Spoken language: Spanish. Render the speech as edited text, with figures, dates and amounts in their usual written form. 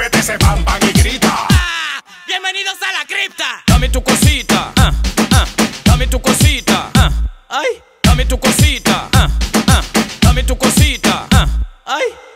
muévete ese pam pam y grita. ¡Bienvenidos a la cripta! Dame tu cosita, dame tu cosita, ¡Ay! dame tu cosita, dame tu cosita, ¡Ay!